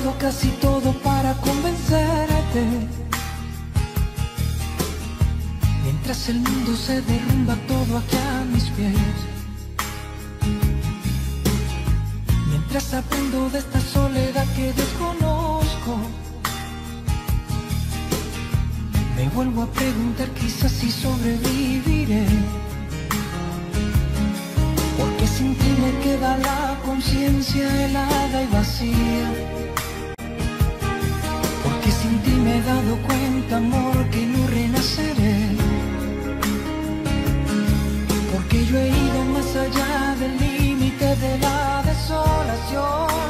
todo, casi todo para convencerte. Mientras el mundo se derrumba todo aquí a mis pies. Mientras aprendo de esta soledad que desconozco, me vuelvo a preguntar quizás si sobreviviré. Porque sin ti me queda la conciencia helada y vacía. Porque sin ti me he dado cuenta, amor, que no renaceré. Porque yo he ido más allá del límite de la desolación.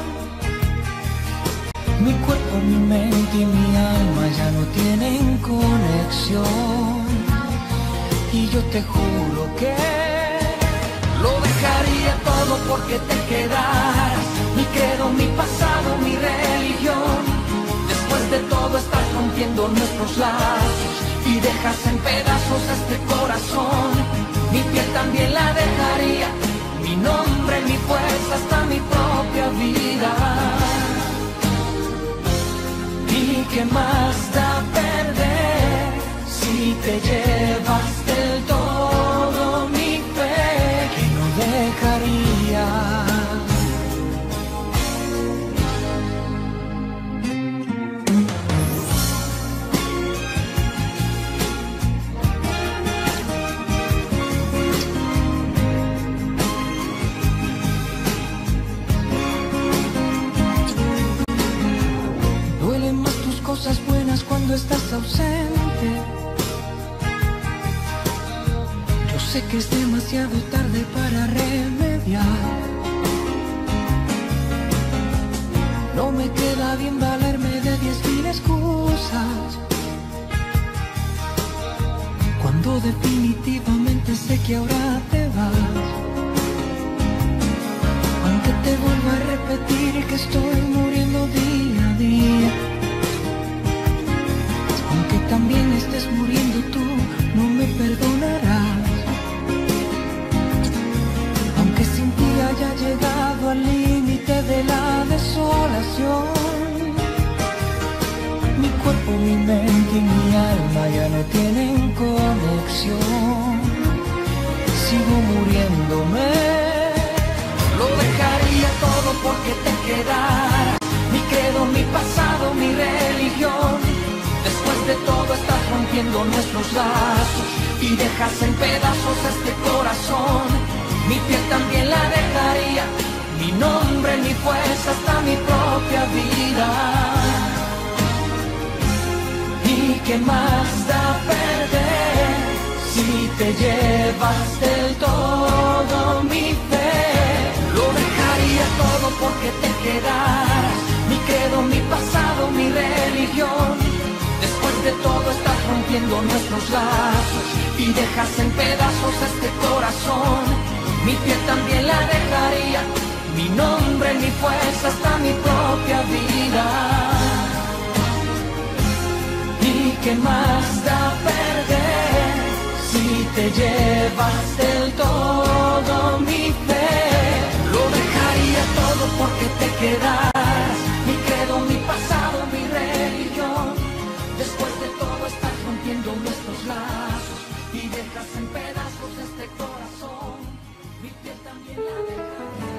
Mi cuerpo, mi mente y mi alma ya no tienen conexión. Y yo te juro que lo dejaría todo porque te quedaras. Mi credo, mi pasado, mi religión. Después de todo estás rompiendo nuestros lazos y dejas en pedazos este corazón. Mi piel también la dejaría, mi nombre, mi fuerza, hasta mi propia vida. ¿Y qué más da perder si te llevas del todo mi fe? Que no dejaría. Cosas buenas cuando estás ausente. Yo sé que es demasiado tarde para remediar. No me queda bien valerme de 10.000 excusas, cuando definitivamente sé que ahora te vas. Aunque te vuelva a repetir que estoy muriendo día a día. Aunque también estés muriendo tú, no me perdonarás. Aunque sin ti haya llegado al límite de la desolación. Mi cuerpo, mi mente y mi alma ya no tienen conexión. Sigo muriéndome. Lo dejaría todo porque te quedaras. Mi credo, mi pasado, mi religión. Después de todo estás rompiendo nuestros lazos y dejas en pedazos este corazón. Mi piel también la dejaría, mi nombre, mi fuerza, hasta mi propia vida. ¿Y qué más da perder si te llevas del todo mi fe? Lo dejaría todo porque te quedaras. Mi credo, mi pasado, mi religión. Después de todo estás rompiendo nuestros lazos y dejas en pedazos este corazón. Mi piel también la dejaría, mi nombre, mi fuerza, hasta mi propia vida. ¿Y qué más da perder si te llevas del todo mi fe? Lo dejaría todo porque te quedaras. Mi credo, mi pasado, mi religión. Después de todo estás rompiendo nuestros lazos y dejas en pedazos este corazón. Mi piel también la dejaría.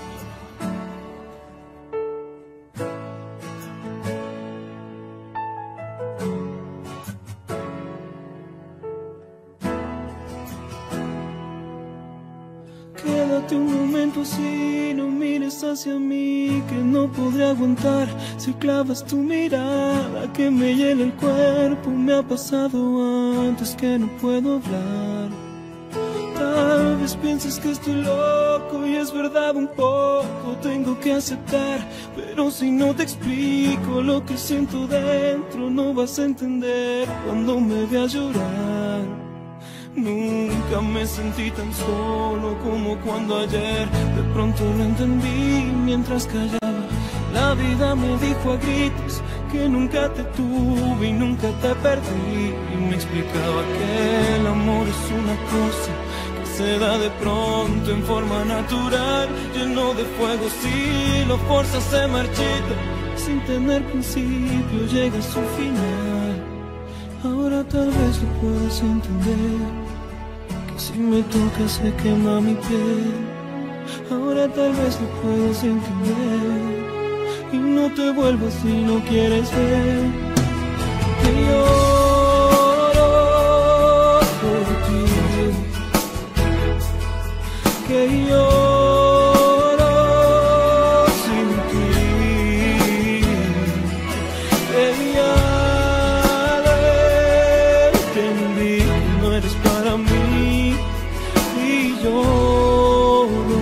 Quédate un momento así, no mires hacia mí, que no podré aguantar si clavas tu mirada que me llena el cuerpo. Me ha pasado antes que no puedo hablar. Tal vez pienses que estoy loco y es verdad un poco, tengo que aceptar. Pero si no te explico lo que siento dentro, no vas a entender cuando me veas llorar. Nunca me sentí tan solo como cuando ayer de pronto lo entendí mientras callaba. La vida me dijo a gritos que nunca te tuve y nunca te perdí. Y me explicaba que el amor es una cosa que se da de pronto en forma natural, lleno de fuego, si lo forzas se marchita, sin tener principio llega a su final. Ahora tal vez lo puedas entender, que si me tocas se quema mi piel. Ahora tal vez lo puedas entender, y no te vuelvas si no quieres ver que lloro por ti, que lloro sin ti, que ya le entendí que no eres para mí y lloro.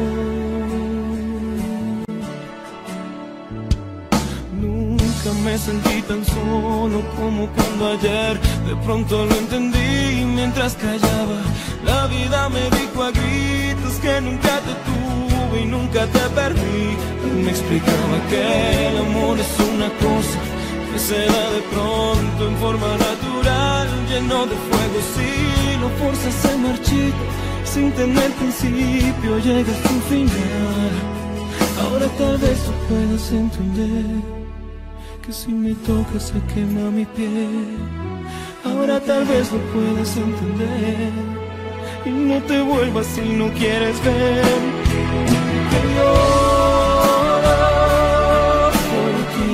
Nunca me sentí tan solo como cuando ayer de pronto lo entendí mientras callaba. La vida me dijo a gritos que nunca te tuve y nunca te perdí. Me explicaba que el amor es una cosa que se da de pronto en forma natural, lleno de fuego, si lo forzas se marchita, sin tener principio llega a su final. Ahora tal vez tú puedas entender, que si me tocas se quema mi piel. Ahora tal vez lo puedas entender, y no te vuelvas si no quieres ver que lloro por ti,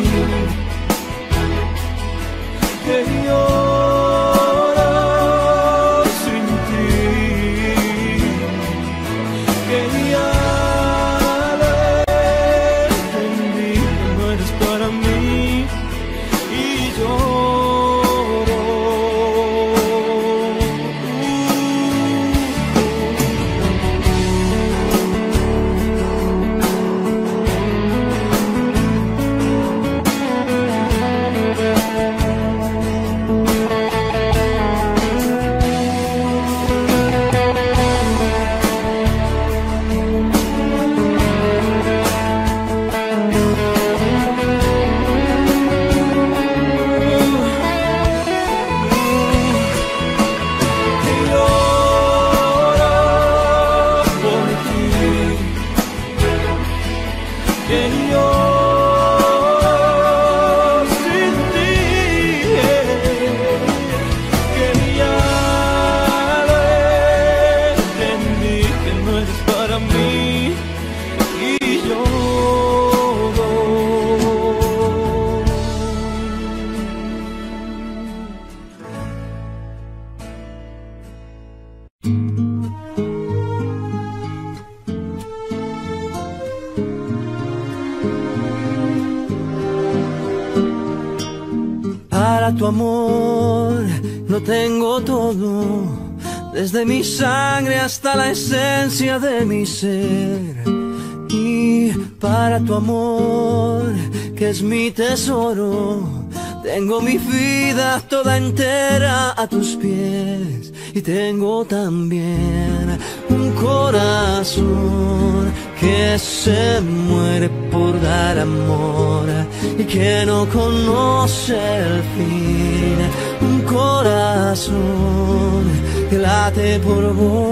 que lloro sin ti, que ya le entendí que no eres para mí y lloro. Para tu amor lo tengo todo, desde mi sangre hasta la esencia de mi ser. Y para tu amor, que es mi tesoro, tengo mi vida toda entera a tus pies. Y tengo también un corazón que se muere por dar amor y que no conoce el fin. Un corazón que late por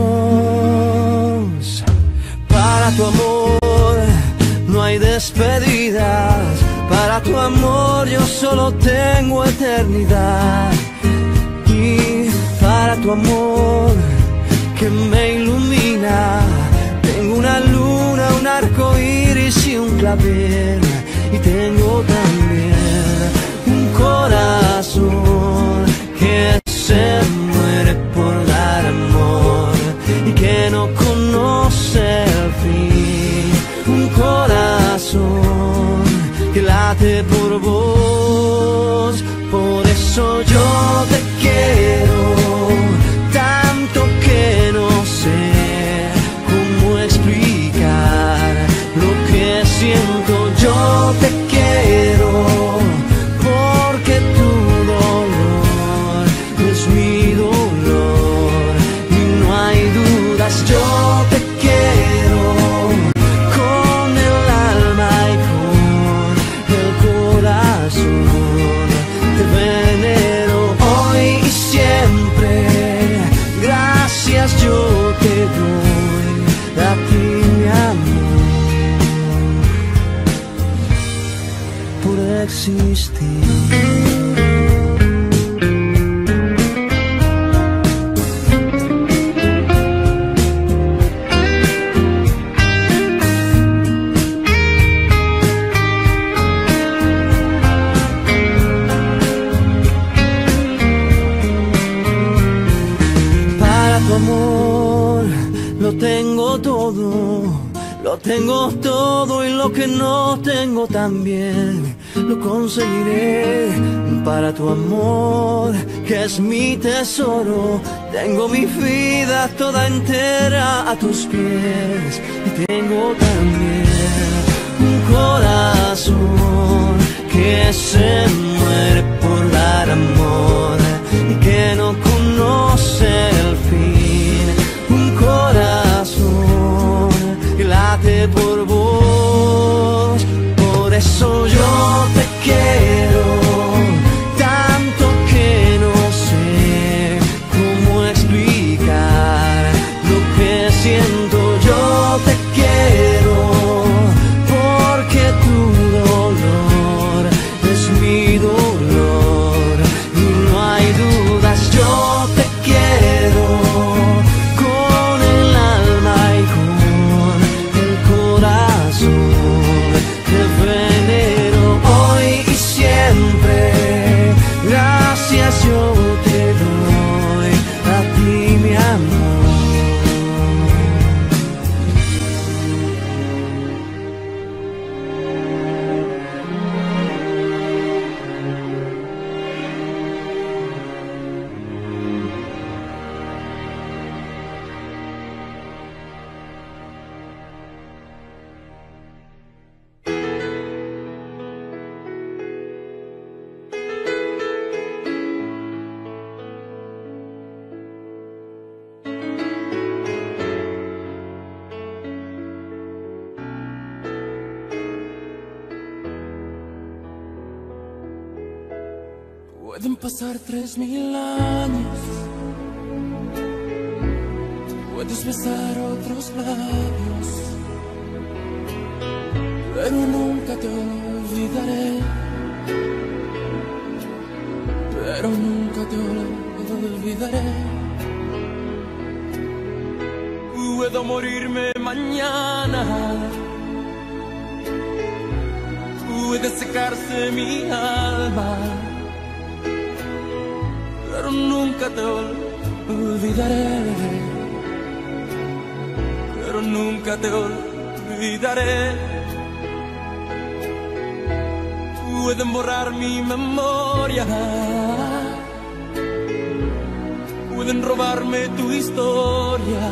vos. Para tu amor no hay despedidas, para tu amor yo solo tengo eternidad. Y para tu amor que me ilumina, tengo una luna, un arco iris y un clavel. Y tengo también un corazón que se muere por dar amor y que no conoce el fin. Un corazón que late por vos. Por eso yo te quiero tanto que no sé cómo explicar lo que siento. Yo te quiero porque tu dolor es mi dolor y no hay dudas. Yo te quiero con el alma y con el corazón. Te venero. por existir. Lo tengo todo y lo que no tengo también lo conseguiré. Para tu amor, que es mi tesoro, tengo mi vida toda entera a tus pies. Y tengo también un corazón que se muere por dar amor y que no conoce el fin. Un corazón que late por vos, por eso yo te quiero tanto que no sé cómo explicar lo que siento. Yo te quiero porque tu dolor es mi dolor y no hay dudas. Yo te quiero con el alma y con el corazón. Te venero hoy y siempre. Gracias yo te doy a ti, mi amor. Pueden pasar 3000 años, puedes besar otros labios, pero nunca te olvidaré, pero nunca te olvidaré. Puedo morirme mañana, puede secarse mi alma, pero nunca te olvidaré, pero nunca te olvidaré. Pueden borrar mi memoria, pueden robarme tu historia,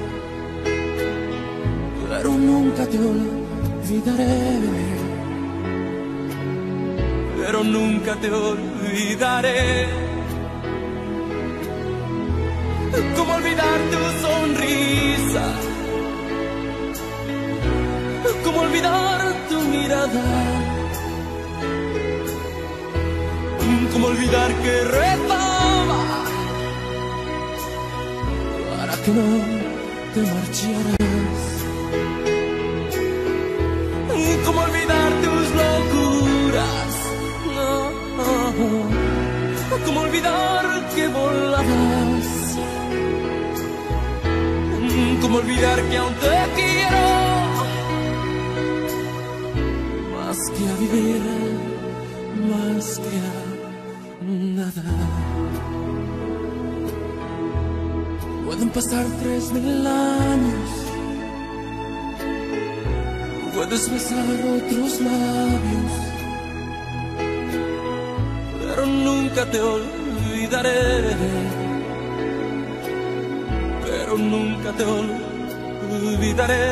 pero nunca te olvidaré, pero nunca te olvidaré. ¿Cómo olvidar tu sonrisa? ¿Cómo olvidar tu mirada? ¿Cómo olvidar que rezaba para que no te marcharas? ¿Cómo olvidar tus locuras? No. ¿Cómo olvidar que volabas? ¿Cómo olvidar que aún te quiero más que a vivir, más que a nada? Pueden pasar 3000 años, puedes besar otros labios, pero nunca te olvidaré, pero nunca te olvidaré.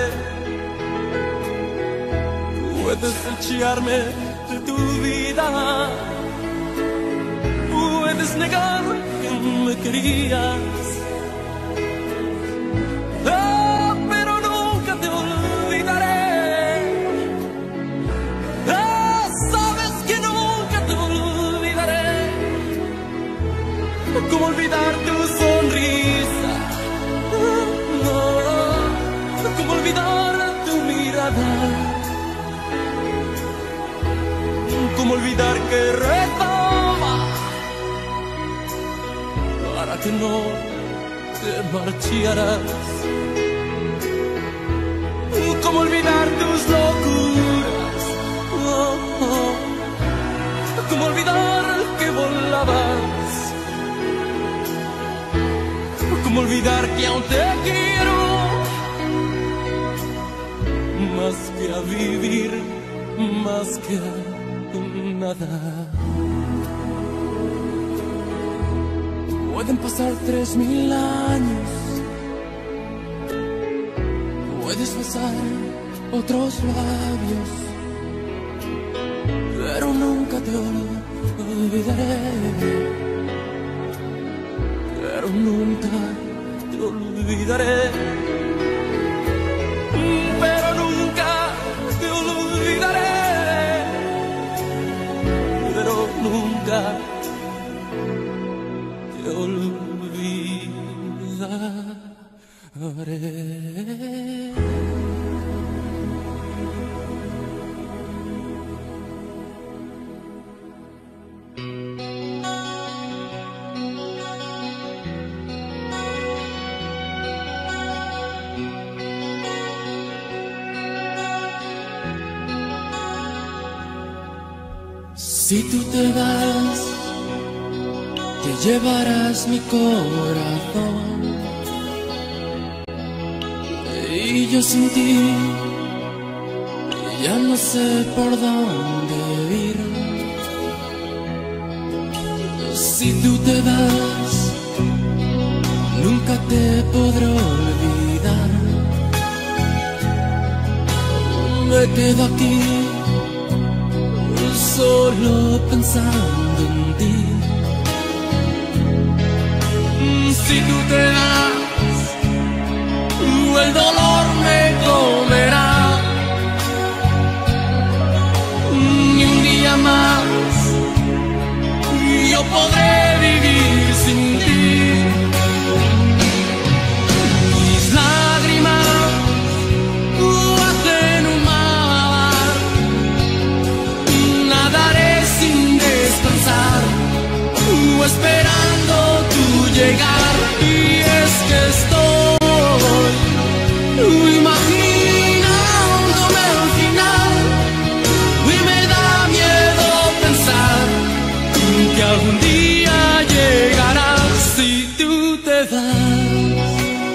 Puedes echarme de tu vida, puedes negar que me querías, pero nunca te olvidaré. Sabes que nunca te olvidaré. ¿Cómo olvidar tu sonrisa? ¿Cómo olvidar tu mirada? ¿Cómo olvidar que rezaba para que no te marcharas? ¿Cómo olvidar tus locuras? Oh, oh. ¿Cómo olvidar que volabas? ¿Cómo olvidar que aún te quiero más que a vivir, más que a nada? Pueden pasar 3000 años, puedes besar otros labios, pero nunca te olvidaré, pero nunca te olvidaré, pero nunca te olvidaré, pero nunca te olvidaré. Si tú te vas, te llevarás mi corazón, y yo sin ti ya no sé por dónde ir. Si tú te vas, nunca te podré olvidar. Me quedo aquí solo pensando en ti. Si tú te vas, el dolor me comerá, ni un día más yo podré vivir sin ti. Mis lágrimas hacen un mar, nadaré sin descansar, esperando tu llegar. Y es que estoy imaginándome al final, y me da miedo pensar que algún día llegarás si tú te vas.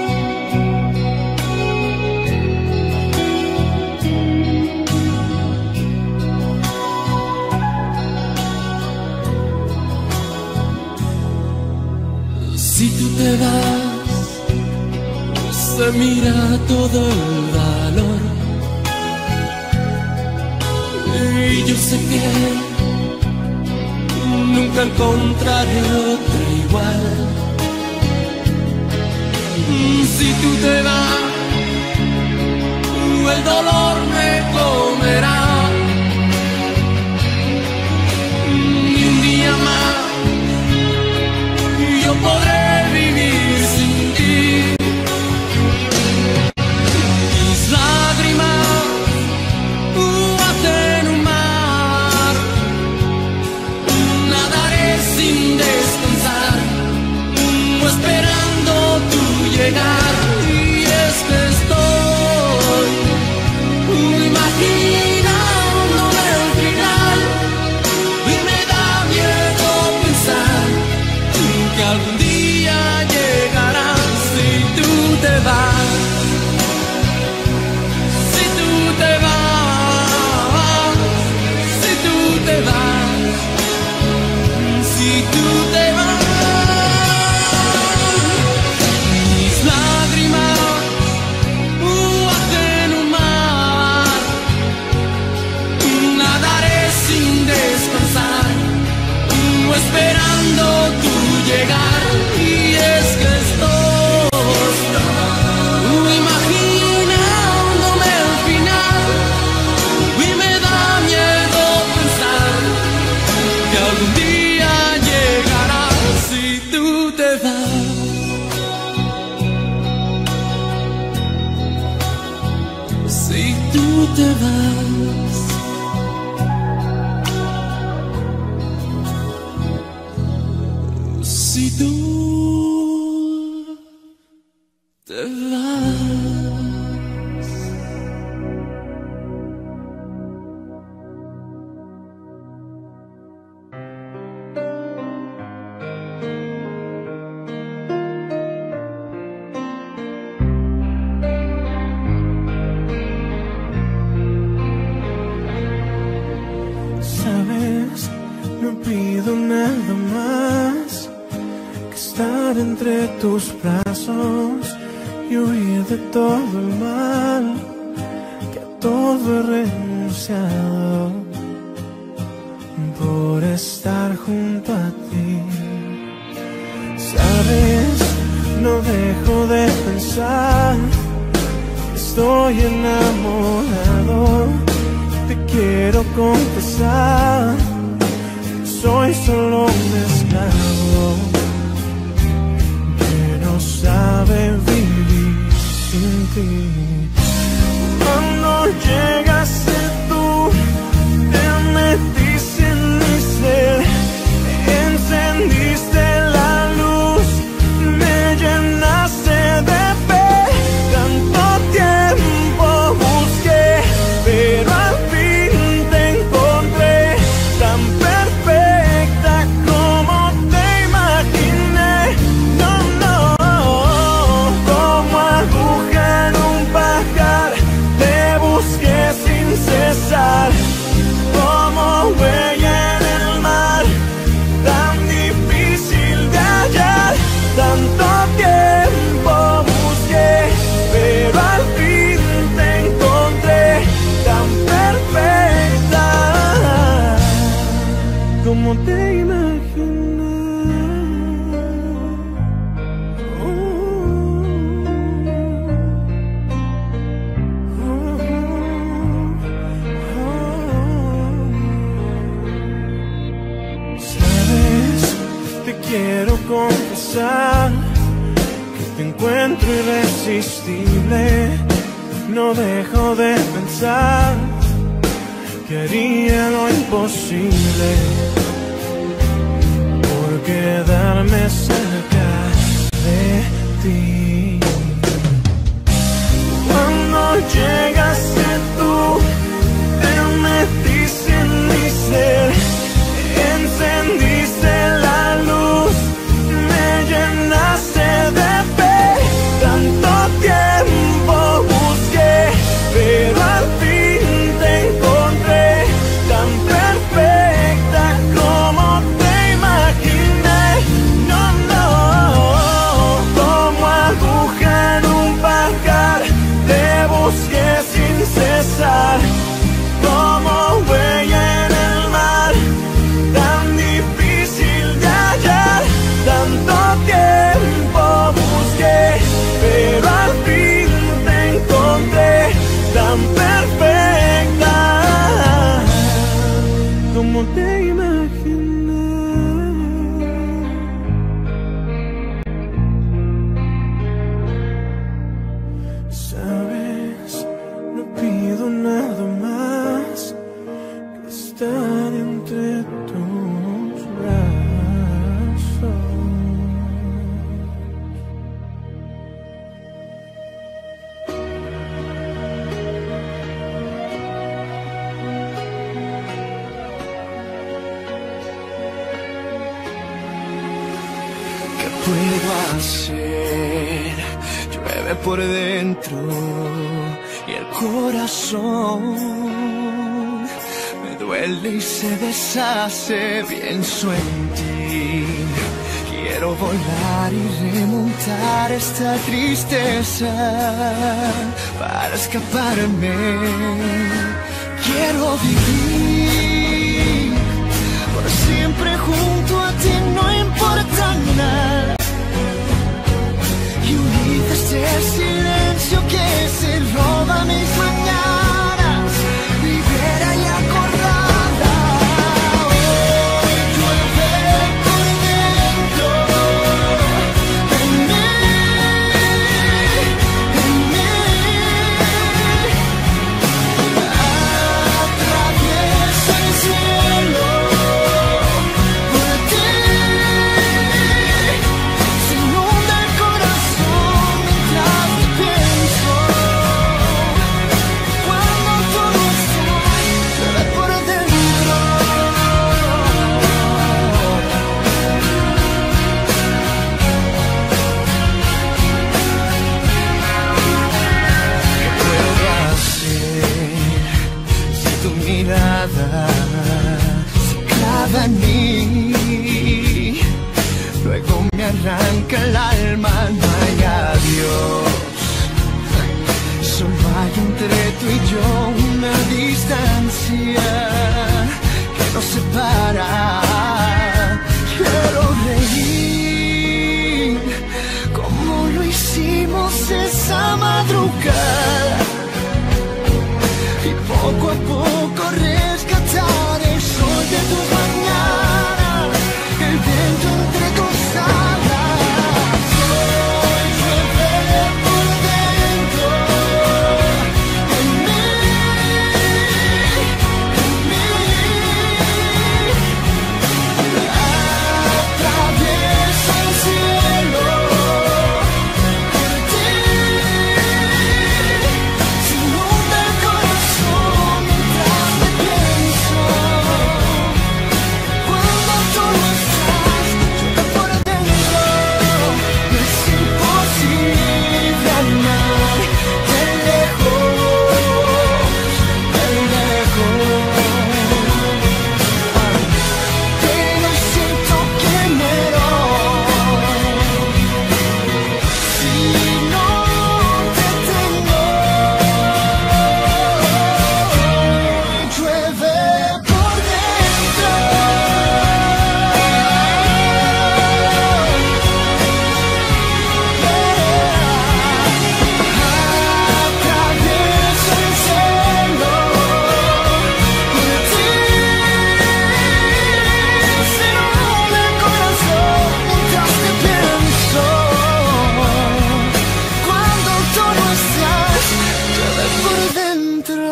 Si tú te vas, se mira todo el valor, y yo sé que nunca encontraré otra igual. Si tú te vas, el dolor me comerá, ni un día más yo podré vivir sin ti. Mis lágrimas hacen un mar, nadaré sin descansar, esperando tu llegar. Y es que estoy imaginando tú te vas. Sabes, no pido nada más que estar entre tus brazos y huir de todo el mal, que a todo he renunciado por estar junto a ti. Sabes, no dejo de pensar, estoy enamorado. Te quiero confesar, soy solo un esclavo que no sabe vivir sin ti. Cuando llegaste tú, te metiste en mi ser, encendiste la luz, me llenaste de fe. Tanto tiempo busqué, pero al fin te encontré, tan perfecta como te imaginé. No, no, como aguja en un pajar, te busqué sin cesar, como huella en el mar, tan difícil de hallar. Tanto tiempo busqué, pero al fin te encontré, tan perfecta como te imaginé. Sabes, te quiero confesar que te encuentro irresistible. No dejo de pensar que haría lo imposible por quedarme cerca de ti. Cuando llegaste tú, te metiste en mi ser, encendiste la luz, me llenaste de fe. Tanto tiempo busqué, pero al fin te encontré, tan perfecta como te imaginé. No, no, como aguja en un pajar, te busqué sin cesar, como huella en el mar, tan difícil de hallar. Tanto tiempo busqué, pero al fin te encontré, tan perfecta como te imaginé. Sabes, no pido nada más que estar entre tus brazos. ¿Qué puedo hacer? Llueve por dentro y el corazón me duele y se deshace. Pienso en ti, quiero volar y remontar esta tristeza para escaparme. Quiero vivir por siempre junto a ti, no importa nada. Y unir este silencio que se roba mis mañanas, libera y acordada. Hoy llueve por dentro, en mí, en mí. Atraviesa queda en mí. Luego me arranca el alma, no hay adiós. Solo hay entre tú y yo una distancia que nos separa. Quiero reír como lo hicimos esa madrugada y poco a poco rescatar el sol de tu mañana, el viento entre tus alas. Hoy llueve por dentro en mí, atraviesa el cielo por ti, se inunda el corazón mientras te pienso. Cuando tú no estás, yo por dentro, no es imposible amar de lejos, pero siento que muero si no te tengo. Llueve por dentro, atravieso el cielo por ti, se inunda el corazón mientras te pienso. Cuando tú no estás, llueve por dentro.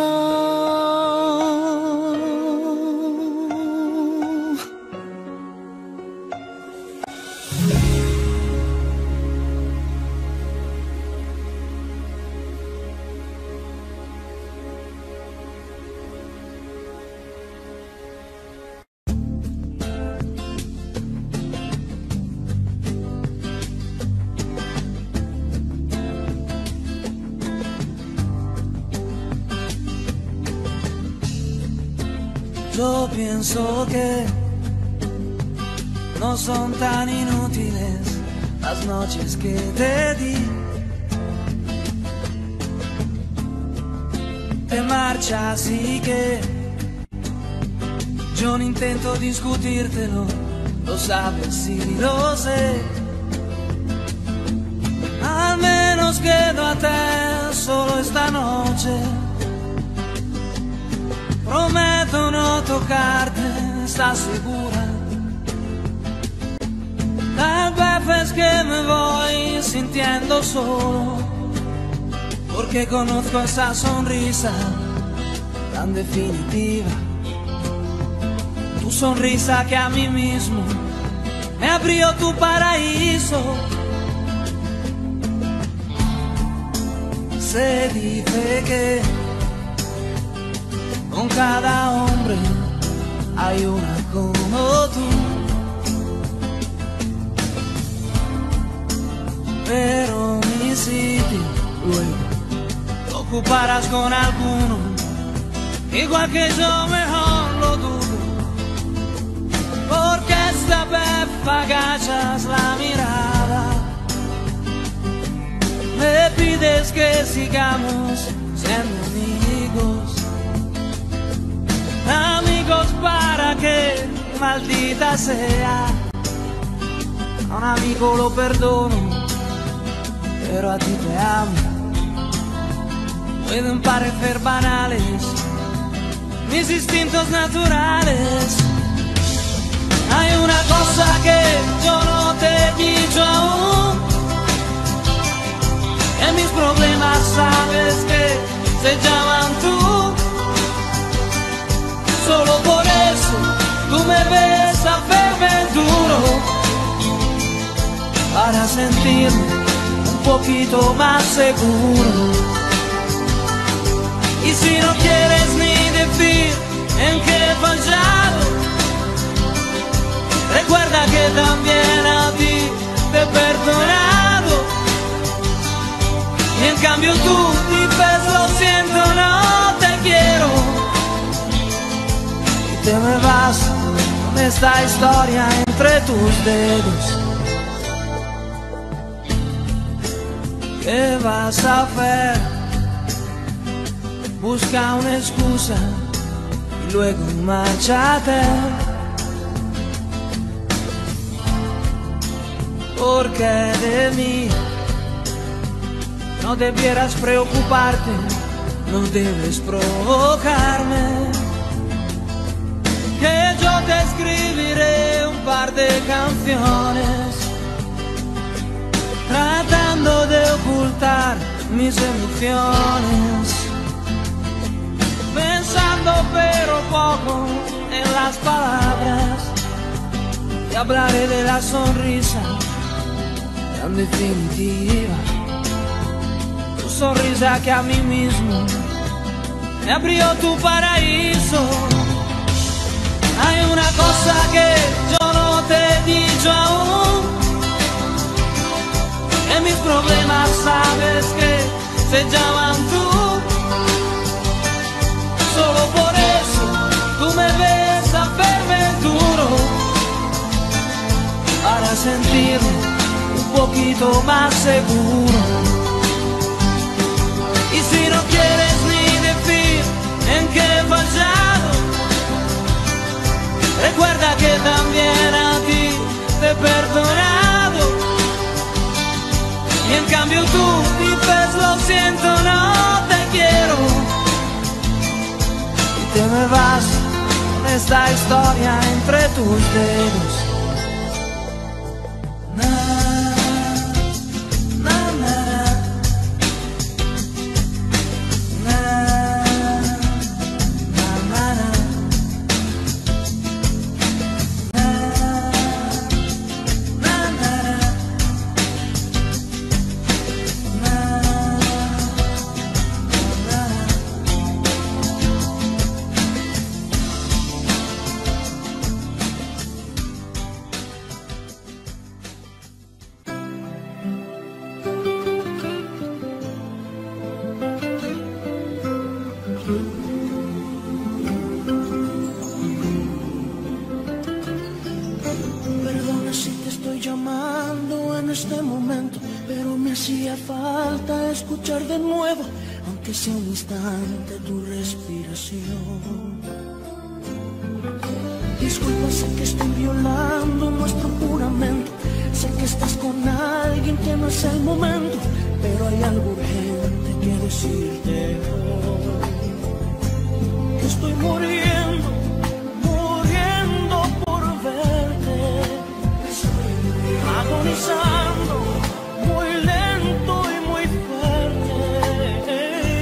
Yo pienso que no son tan inútiles las noches que te di. Te marchas y que yo no intento discutírtelo, lo sabes y lo sé. Al menos quedo a te solo esta noche. Prometo no tocarte, ¿estás segura? Tal vez es que me voy sintiendo solo, porque conozco esa sonrisa tan definitiva. Tu sonrisa que a mí mismo me abrió tu paraíso. Se dice que con cada hombre hay una como tú, pero mi sitio luego lo ocuparás con alguno, igual que yo, mejor lo dudo, porque esta vez agachas la mirada, me pides que sigamos siendo amigos. Amigos para que, maldita sea, a un amigo lo perdono, pero a ti te amo. Pueden parecer banales mis instintos naturales. Hay una cosa que yo no te he dicho aún, que mis problemas sabes que se llaman tú. Solo por eso tú me ves hacerme duro, para sentirme un poquito más seguro. Y si no quieres ni decir en qué he fallado, recuerda que también a ti te he perdonado. Y en cambio tú dices lo siento, no te quiero, te me vas esta historia entre tus dedos. ¿Qué vas a hacer? Busca una excusa y luego márchate. Porque de mí no debieras preocuparte, no debes provocarme. Que yo te escribiré un par de canciones, tratando de ocultar mis emociones, pensando pero poco en las palabras. Te hablaré de la sonrisa tan definitiva, tu sonrisa que a mí mismo me abrió tu paraíso. Hay una cosa que yo no te he dicho aún, que mis problemas sabes que se llaman tú. Solo por eso tú me ves a verme duro, para sentirme un poquito más seguro. Y si no quieres ni decir en qué he fallado, recuerda que también a ti te he perdonado. Y en cambio tú dices lo siento, no te quiero, y te me vas con esta historia entre tus dedos. Perdona si te estoy llamando en este momento, pero me hacía falta escuchar de nuevo, aunque sea un instante, tu respiración. Disculpa, sé que estoy violando nuestro juramento, sé que estás con alguien que no es el momento, pero hay algo urgente que decirte hoy. Que estoy muriendo, muriendo por verte, agonizando, muy lento y muy fuerte.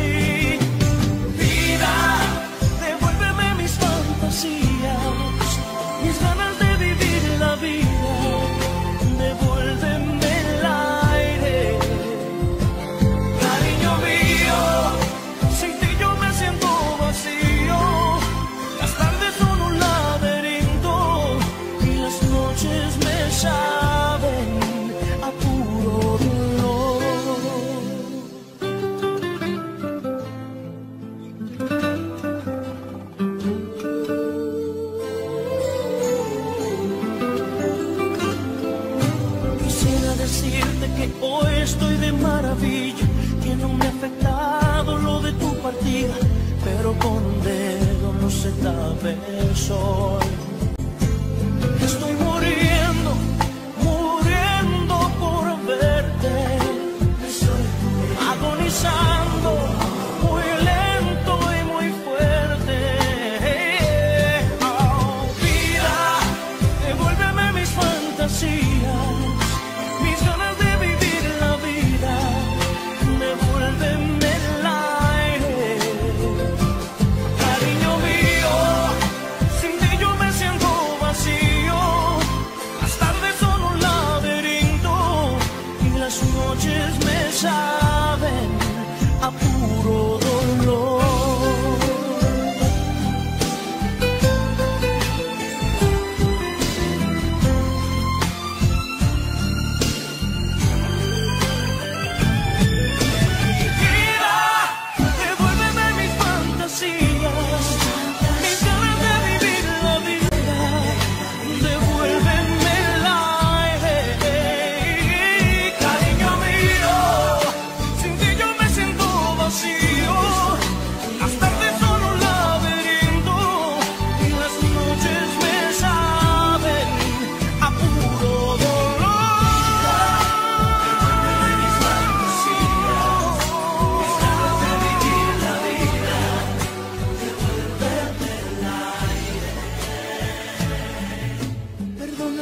Vida, devuélveme mis fantasías, mis ganas de vivir la vida, devuélveme el aire. Cariño mío, sin ti yo me siento vacío. Las tardes son un laberinto y las noches me saben a puro dolor. Quisiera decirte que hoy estoy de maravilla, que no me ha afectado lo de tu partida, pero con un dedo no se tapa el sol. Estoy muriendo, muriendo por verte, agonizando, muy lento y muy fuerte. Oh, vida, devuélveme mis fantasías, mis ganas de vivir la vida, devuélveme el aire. Cariño mío, sin ti yo me siento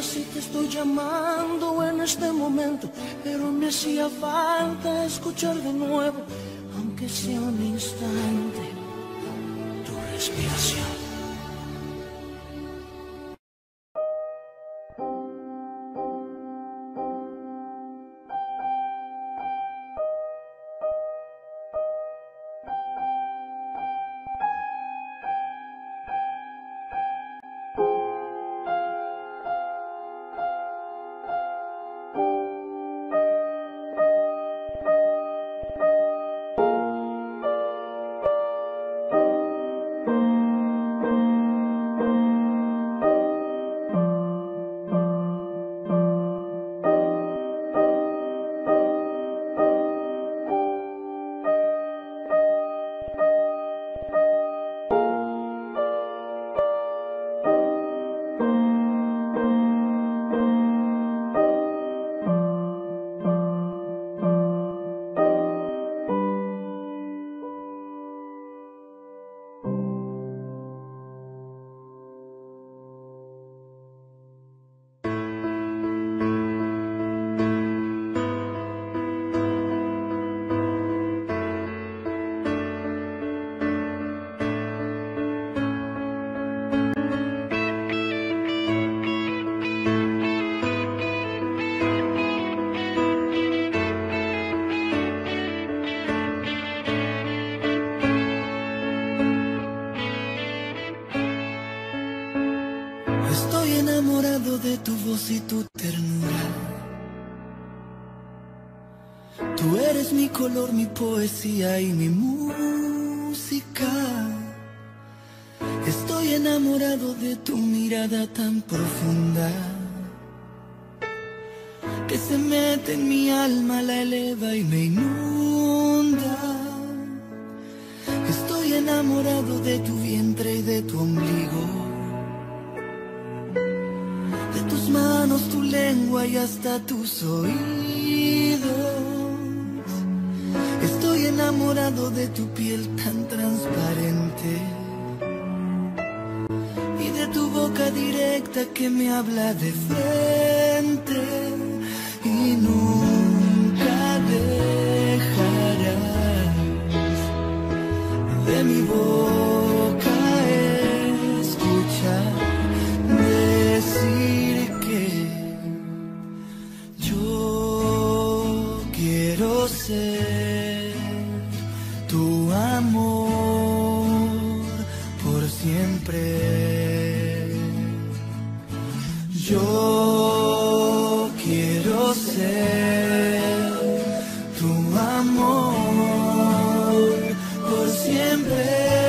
si te estoy llamando en este momento, pero me hacía falta escuchar de nuevo, aunque sea un instante, tu respiración. Estoy enamorado de tu voz y tu ternura. Tú eres mi color, mi poesía y mi música. Estoy enamorado de tu mirada tan profunda, que se mete en mi alma, la eleva y me inunda. Estoy enamorado de tu vientre y de tu ombligo, tus manos, tu lengua y hasta tus oídos. Estoy enamorado de tu piel tan transparente y de tu boca directa que me habla de frente y nunca dejarás de mi boca escuchar decir quiero ser tu amor por siempre. Yo quiero ser tu amor por siempre.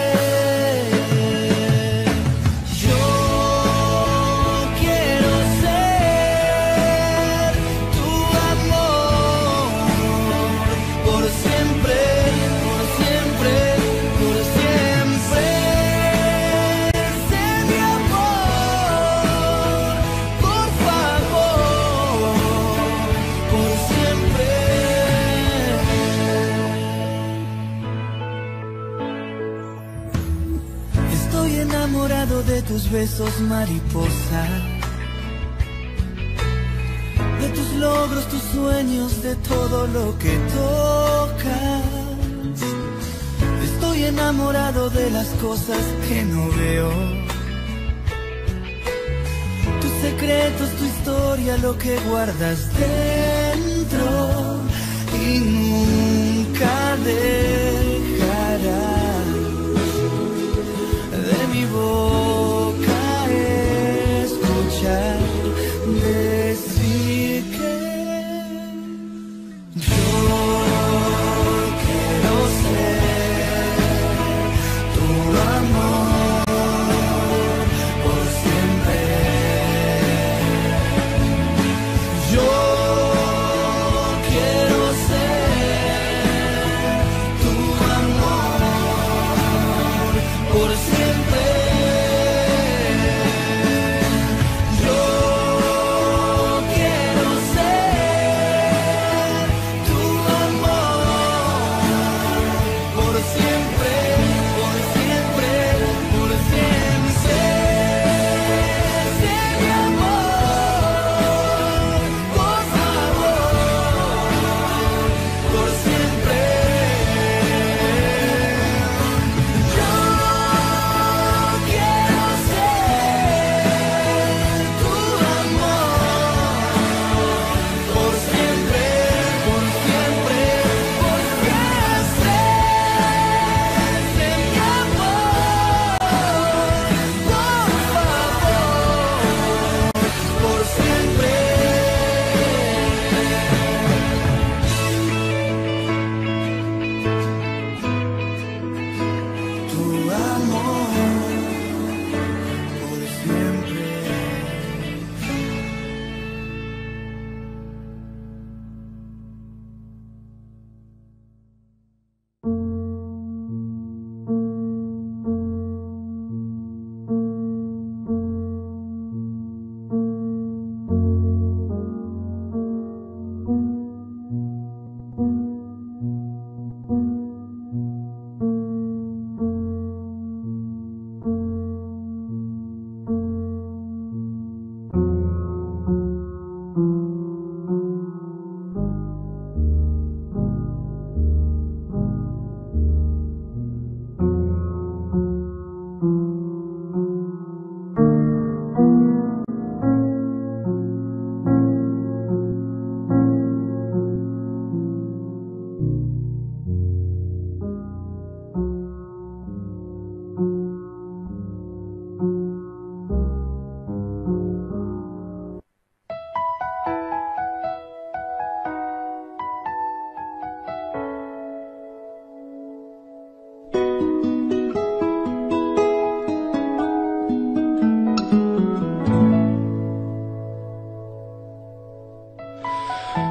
De tus besos, mariposa, de tus logros, tus sueños, de todo lo que tocas. Estoy enamorado de las cosas que no veo, tus secretos, tu historia, lo que guardas dentro y nunca dejarás de mi boca escuchar decir que yo quiero ser tu amor por siempre. Yo quiero ser tu amor.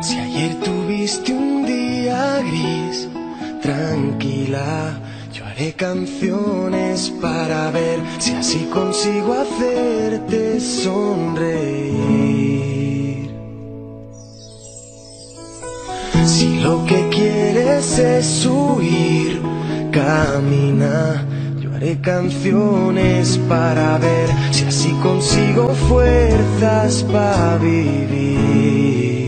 Si ayer tuviste un día gris, tranquila, yo haré canciones para ver si así consigo hacerte sonreír. Si lo que quieres es huir, camina, yo haré canciones para ver si así consigo fuerzas para vivir.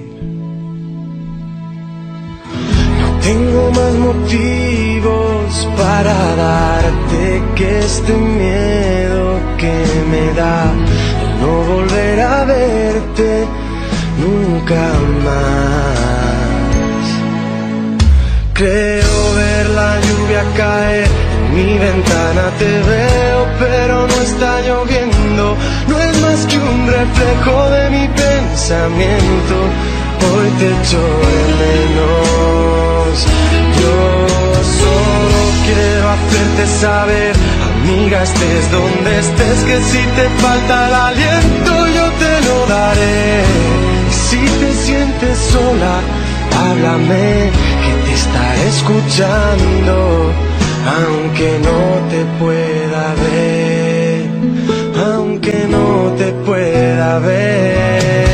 Tengo más motivos para darte que este miedo que me da de no volver a verte nunca más. Creo ver la lluvia caer, en mi ventana te veo, pero no está lloviendo, no es más que un reflejo de mi pensamiento. Hoy te echo de menos. Yo solo quiero hacerte saber, amiga, estés donde estés, que si te falta el aliento yo te lo daré. Y si te sientes sola, háblame, que te estaré escuchando, aunque no te pueda ver, aunque no te pueda ver.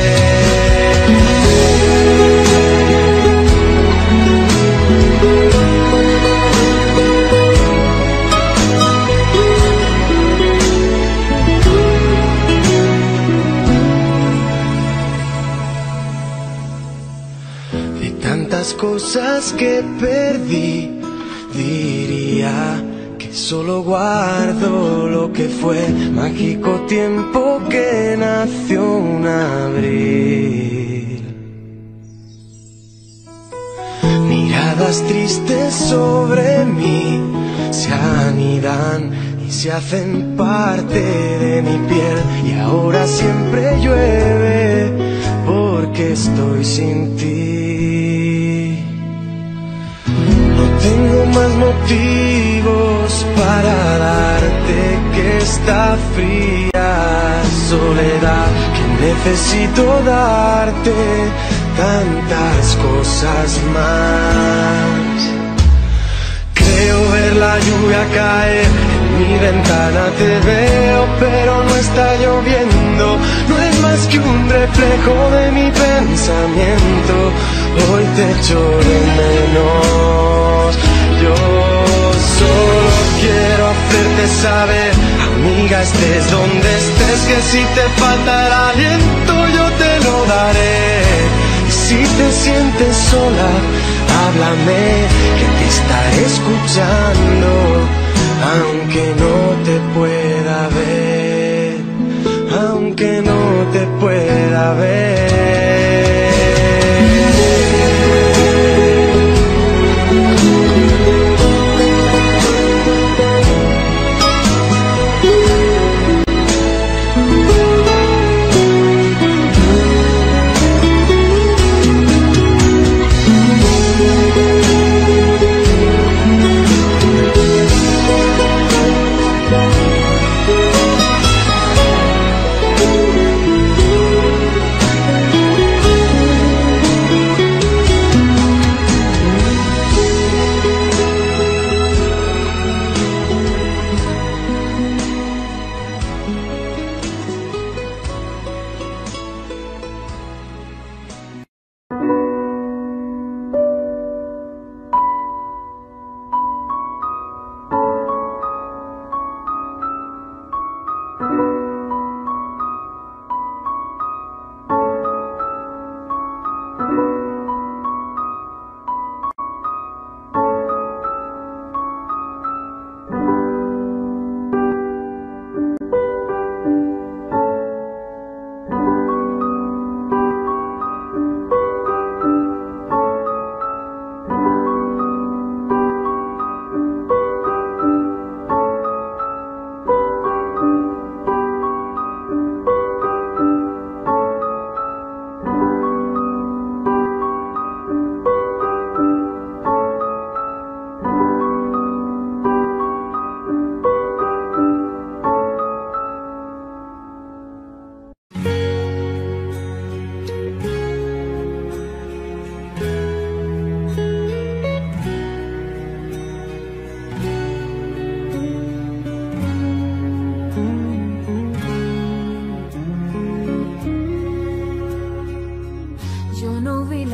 Tantas cosas que perdí, diría que solo guardo lo que fue mágico tiempo que nació un abril. Miradas tristes sobre mí se anidan y se hacen parte de mi piel, y ahora siempre llueve porque estoy sin ti. Tengo más motivos para darte que esta fría soledad, que necesito darte tantas cosas más. Creo ver la lluvia caer, en mi ventana te veo, pero no está lloviendo, no es más que un reflejo de mi pensamiento. Hoy te echo de menos. Yo solo quiero hacerte saber, amiga, estés donde estés, que si te falta el aliento yo te lo daré. Y si te sientes sola, háblame, que te estaré escuchando, aunque no te pueda ver, aunque no te pueda ver.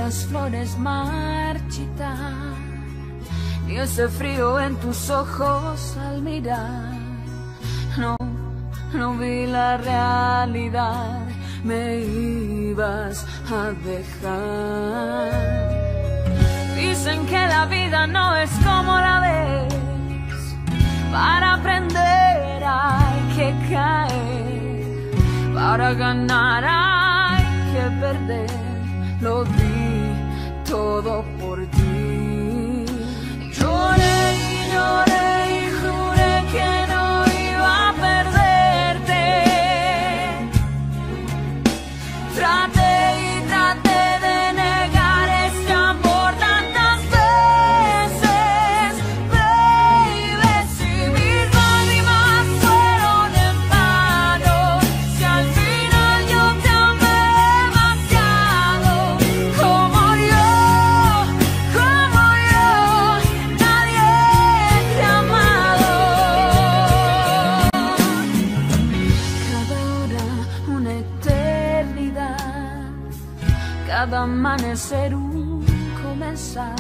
las flores marchitan, ni ese frío en tus ojos al mirar. No vi la realidad, me ibas a dejar. Dicen que la vida no es como la ves, para aprender hay que caer, para ganar hay que perder. Lo di todo por ti. Lloré y lloré y juré que no iba a perderte. Traté y traté de negar este amor tantas veces, baby. Si mis lágrimas fueron en vano, si al final yo te amé demasiado, como yo, nadie te ha amado. Cada hora una eternidad, cada amanecer un comenzar.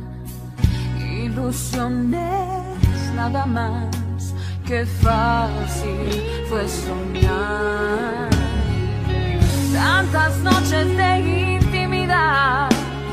Ilusiones nada más, que fácil fue soñar. Tantas noches de intimidad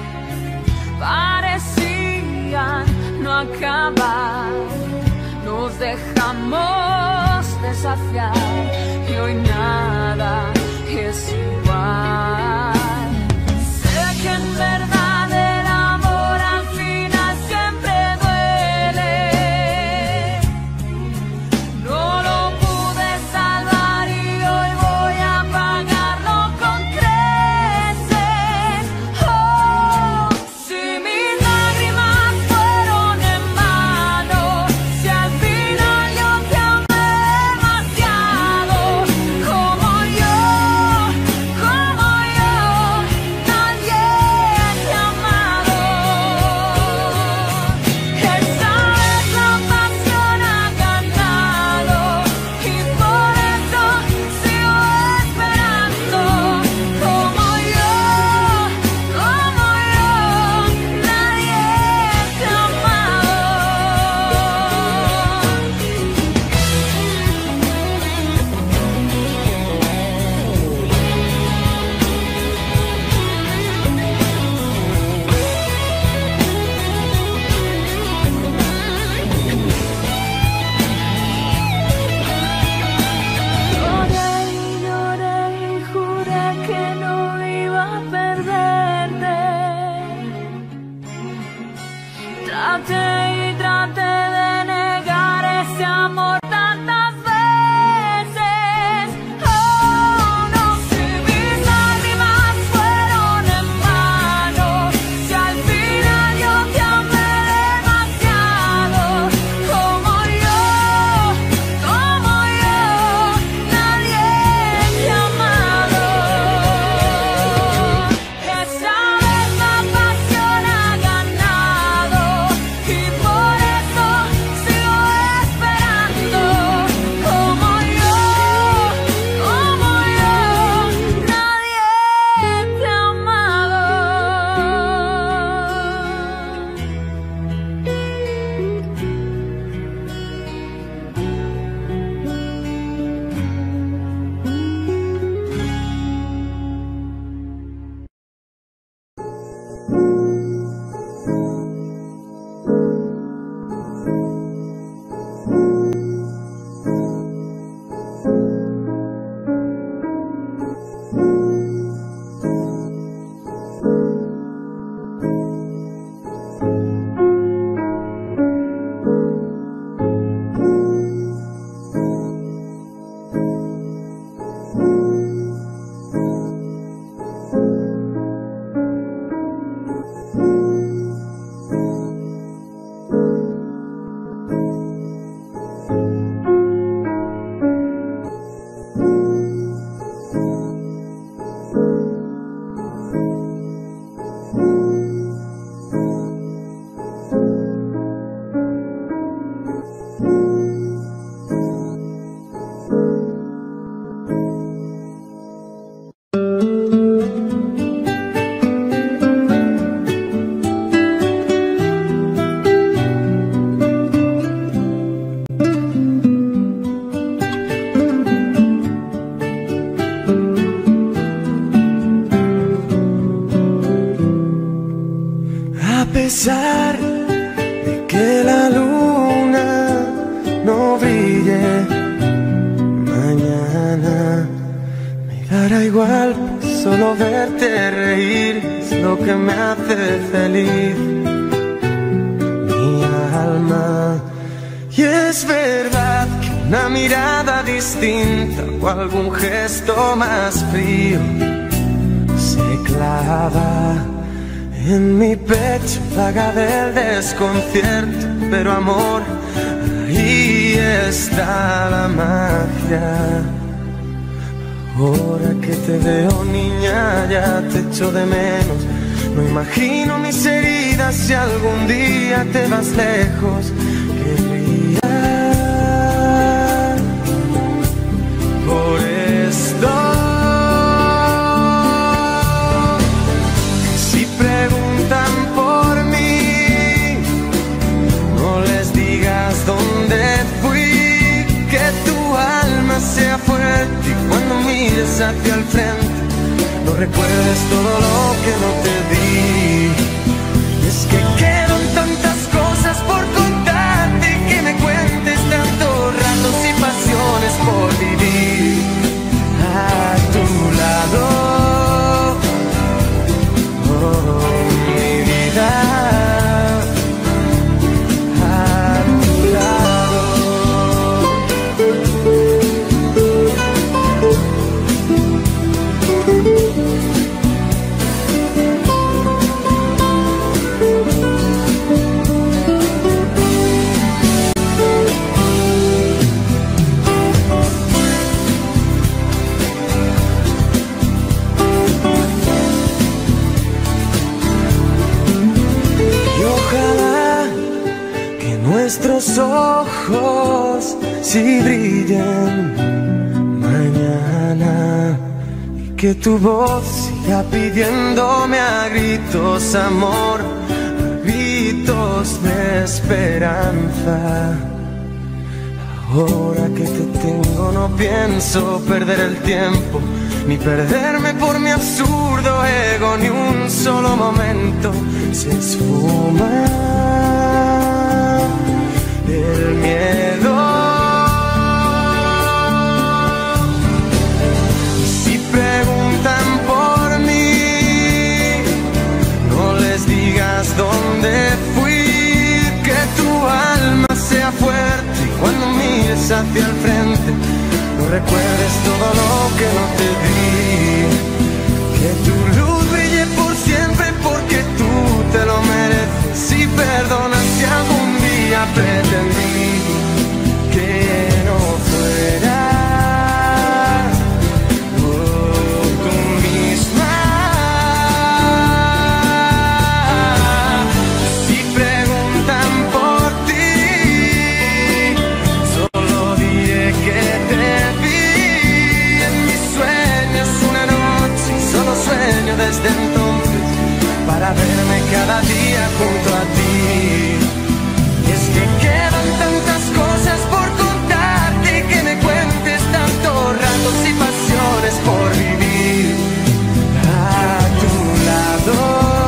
parecían no acabar. Nos dejamos desafiar y hoy nada es igual. Sé que en verdad el amor al final siempre duele. No lo pude salvar y hoy voy a pagarlo con creces. Oh, si mis lágrimas fueron en vano, si al final yo te amé demasiado, como yo, pesar de que la luna no brille mañana, me dará igual, pues solo verte reír es lo que me hace feliz, mi alma. Y es verdad que una mirada distinta o algún gesto más frío se clava en mi pecho, vaga del desconcierto, pero amor, ahí está la magia. Ahora que te veo, niña, ya te echo de menos. No imagino mis heridas si algún día te vas lejos. Querría por esto. ¿Dónde fui? Que tu alma sea fuerte y cuando mires hacia el frente no recuerdes todo lo que no te di. Y es que quedan tantas cosas por contarte y que me cuentes tantos ratos y pasiones por vivir a tu lado. Oh, mi vida. Nuestros ojos si brillen mañana y que tu voz siga pidiéndome a gritos amor, a gritos de esperanza. Ahora que te tengo no pienso perder el tiempo, ni perderme por mi absurdo ego, ni un solo momento se esfuma el miedo. Si preguntan por mí, no les digas dónde fui, que tu alma sea fuerte y cuando mires hacia el frente no recuerdes todo lo que no te di. Que tu luz brille por siempre porque tú te lo mereces y perdonas si algún día pretendí que no fueras tú misma. Si preguntan por ti, solo diré que te vi en mis sueños una noche y solo sueño desde entonces para verme cada día junto a ti. Quedan tantas cosas por contarte que me cuentes tantos ratos y pasiones por vivir a tu lado.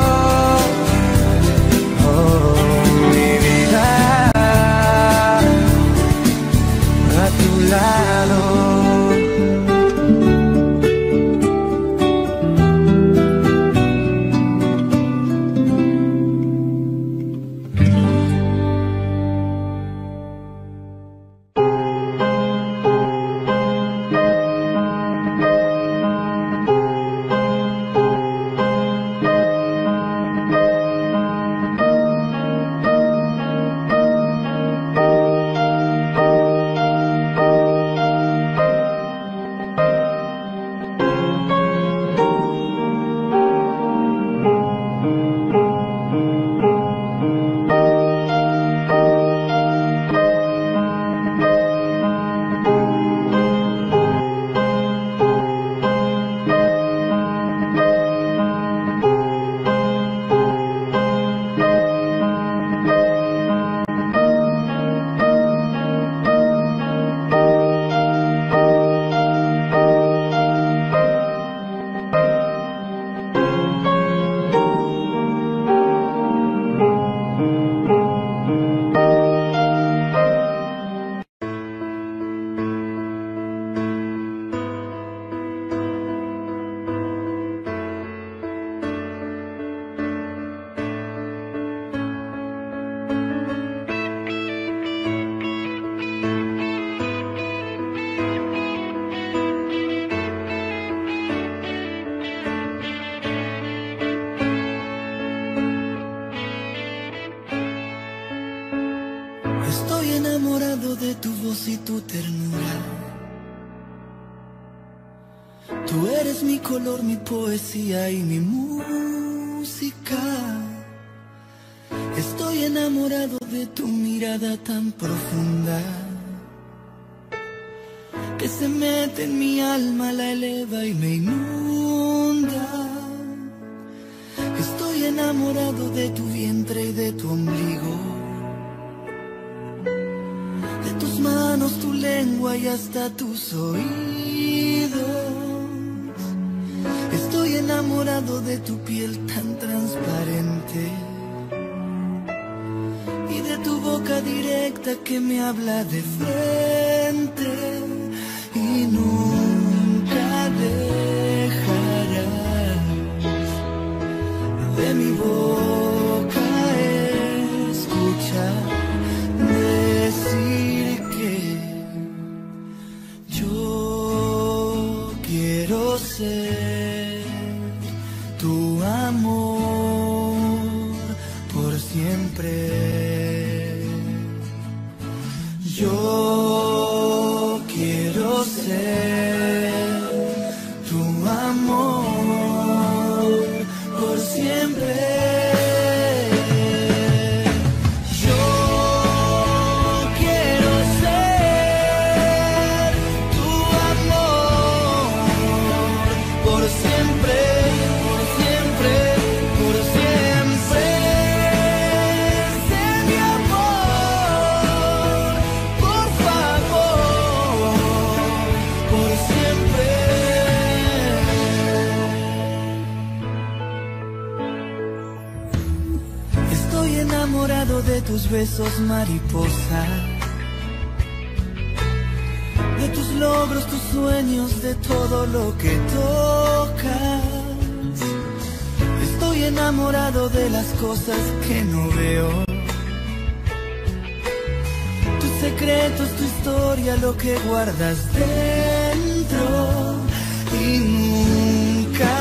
Oh, mi vida, a tu lado. eres mi color, mi poesía y mi música. Estoy enamorado de tu mirada tan profunda, que se mete en mi alma, la eleva y me inunda. Estoy enamorado de tu vientre y de tu ombligo, de tus manos, tu lengua y hasta tus oídos. Estoy enamorado de tu piel tan transparente y de tu boca directa que me habla de frente y nunca dejarás de mi boca escuchar decir que yo quiero ser tu amor por siempre. Yo quiero ser tu amor por siempre. Yo quiero ser tu amor por siempre, por siempre, por siempre. Sé mi amor, por favor, por siempre. Estoy enamorado de tus besos, mariposa, de tus logros, tus sueños, de todo lo que tocas. Estoy enamorado de las cosas que no veo, tus secretos, tu historia, lo que guardas dentro, y nunca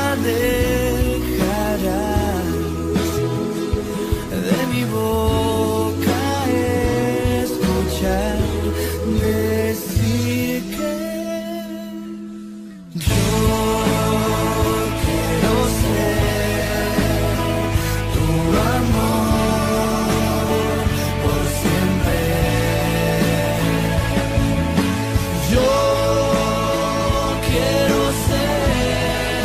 dejarás de mi boca escuchar decir que yo quiero ser tu amor por siempre. Yo quiero ser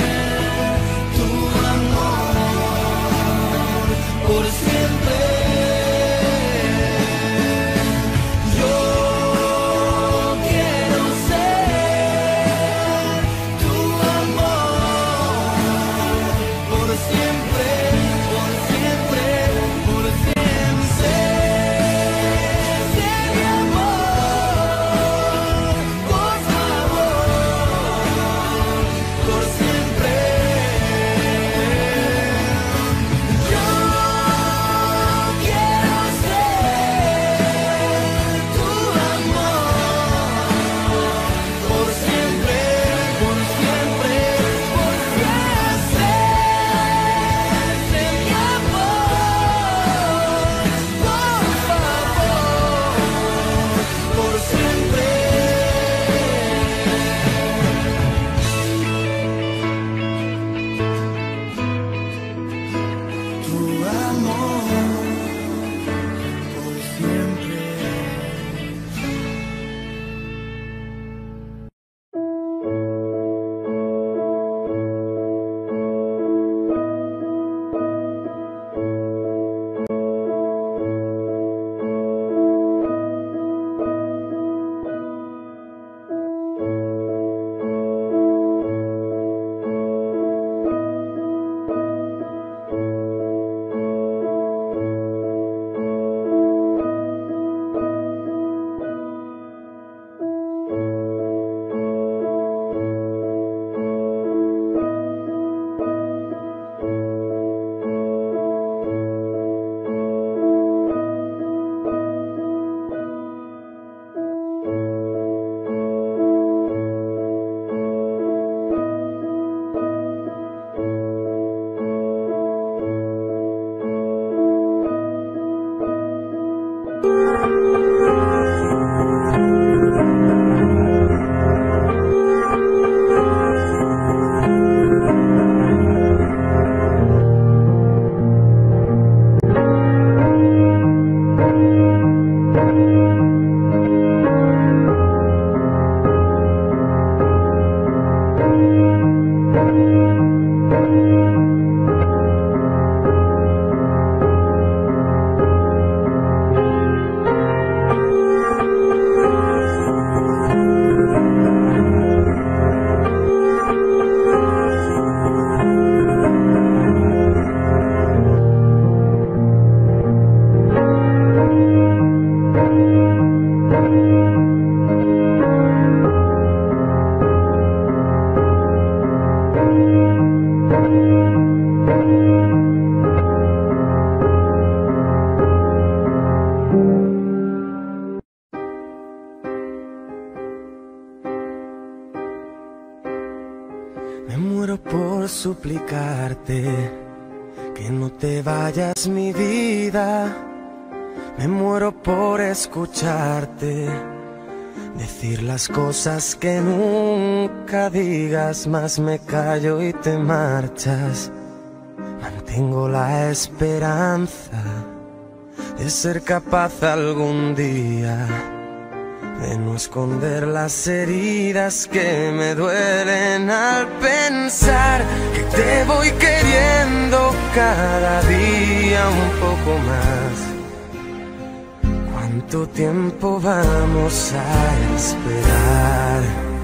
por suplicarte que no te vayas, mi vida. Me muero por escucharte decir las cosas que nunca digas, mas me callo y te marchas. Mantengo la esperanza de ser capaz algún día de no esconder las heridas que me duelen al pensar que te voy queriendo cada día un poco más. ¿Cuánto tiempo vamos a esperar?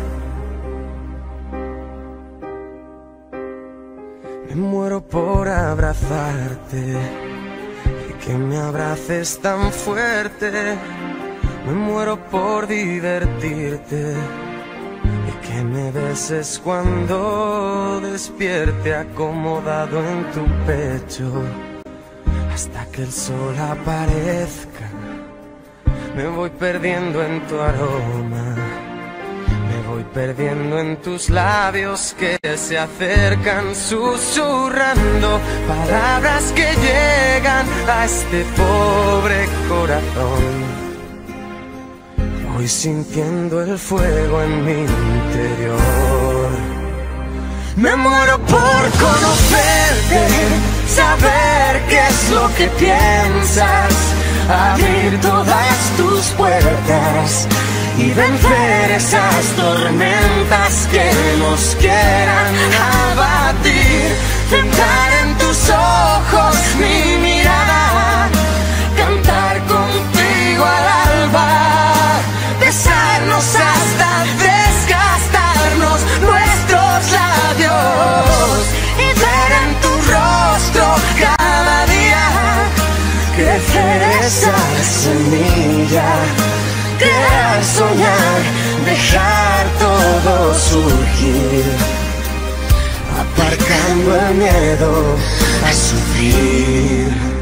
Me muero por abrazarte y que me abraces tan fuerte. Me muero por divertirte y que me beses cuando despierte acomodado en tu pecho. Hasta que el sol aparezca, me voy perdiendo en tu aroma. Me voy perdiendo en tus labios que se acercan susurrando palabras que llegan a este pobre corazón. Voy sintiendo el fuego en mi interior. Me muero por conocerte, saber qué es lo que piensas, abrir todas tus puertas y vencer esas tormentas que nos quieran abatir. Centrar en tus ojos mi mirada, cantar contigo al alba, besarnos hasta desgastarnos nuestros labios y ver en tu rostro cada día crecer esa semilla, crear, soñar, dejar todo surgir, aparcando el miedo a sufrir.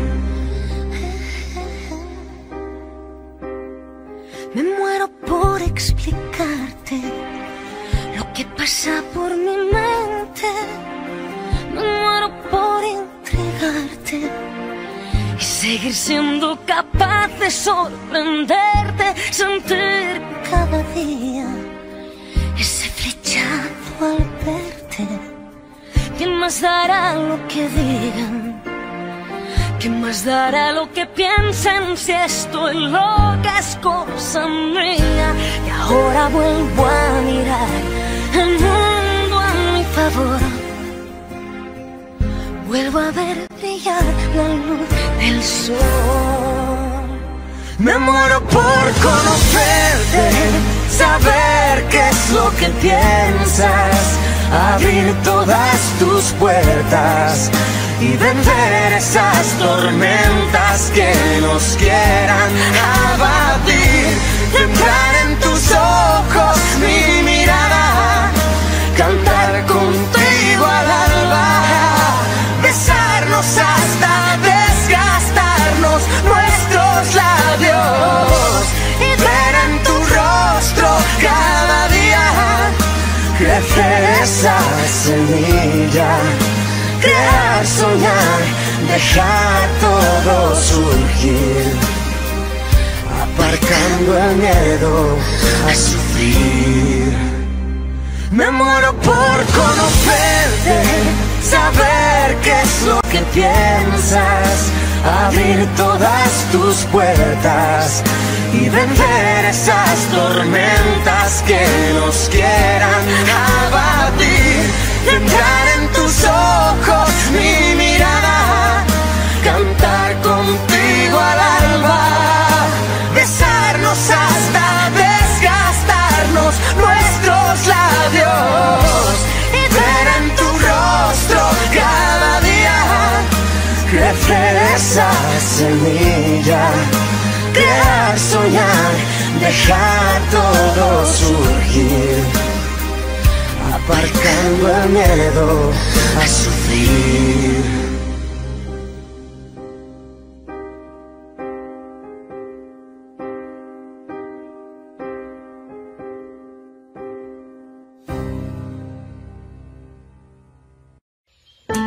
Me muero por explicarte lo que pasa por mi mente. Me muero por entregarte y seguir siendo capaz de sorprenderte, sentir cada día ese flechazo al verte. ¿Quién más dará lo que digan? ¿Quién más dará lo que piensen si estoy loca es cosa mía? Y ahora vuelvo a mirar el mundo a mi favor. Vuelvo a ver brillar la luz del sol. Me muero por conocerte, saber qué es lo que piensas, abrir todas tus puertas y vencer esas tormentas que nos quieran abatir. Entrar en tus ojos mi mirada, cantar contigo al alba, besarnos hasta desgastarnos nuestros labios y ver en tu rostro cada día crecer esa semilla, crear, soñar, dejar todo surgir, aparcando el miedo a sufrir. Me muero por conocerte, saber qué es lo que piensas, abrir todas tus puertas y vencer esas tormentas que nos quieran abatir. Entrar en tus ojos mi mirada, cantar contigo al alba, besarnos hasta desgastarnos nuestros labios y ver en tu rostro cada día crecer esa semilla, crear, soñar, dejar todo surgir, aparcando el miedo a sufrir.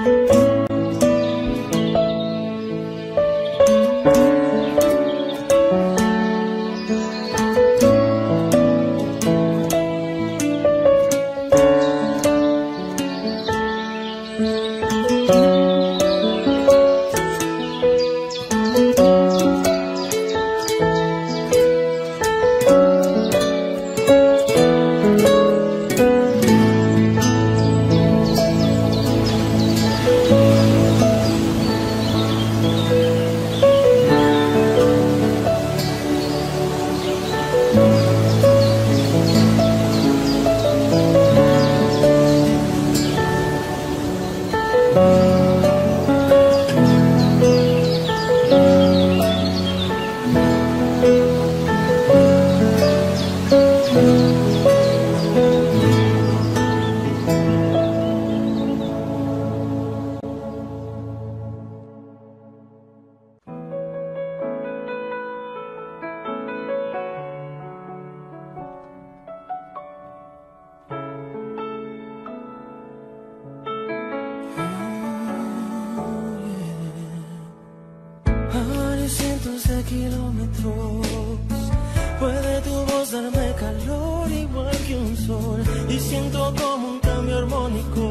kilómetros. Puede tu voz darme calor igual que un sol. Y siento como un cambio armónico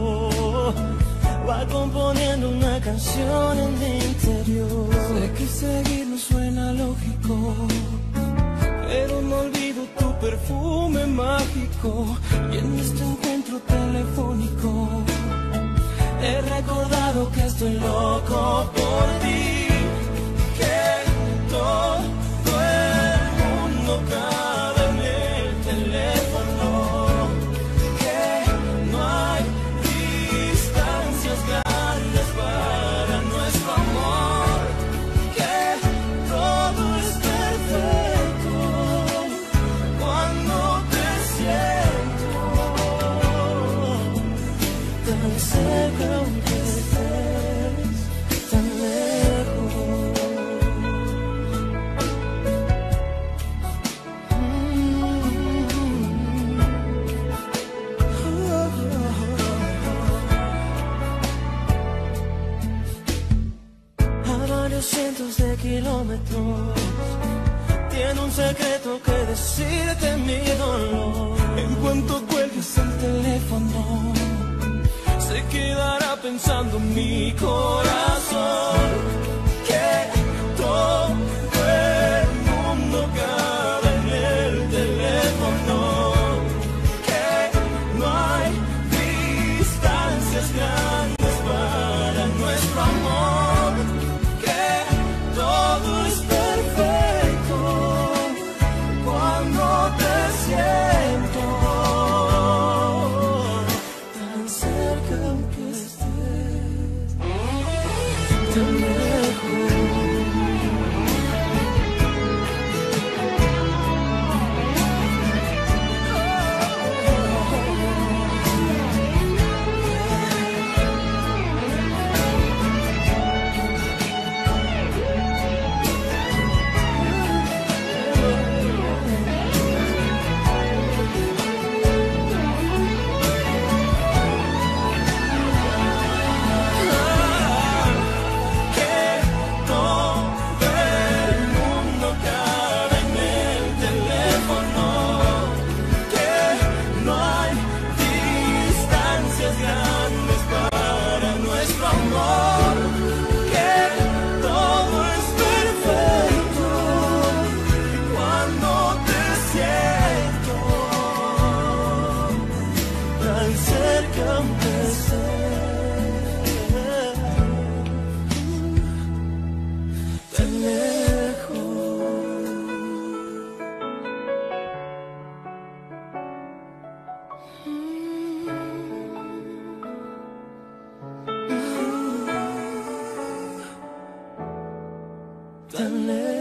va componiendo una canción en mi interior. Sé que seguir no suena lógico, pero no olvido tu perfume mágico. Y en este encuentro telefónico he recordado que estoy loco por ti. Que todo el mundo cabe en el teléfono. Que no hay distancias grandes para nuestro amor. Que todo es perfecto cuando te siento tan cerca aunque estés tan lejos. A varios cientos de kilómetros tiene un secreto que decirte mi dolor. En cuanto cuelgues el teléfono se quedará pensando mi corazón. Que todo el mundo cabe en el teléfono. Que no hay distancias grandes para nuestro amor. Que todo es perfecto cuando te siento tan cerca aunque estés tan lejos. Que todo el mundo cabe en el teléfono. Que no hay distancias grandes para nuestro amor. Que todo es perfecto cuando te siento tan cerca aunque estés tan lejos. Tan lejos.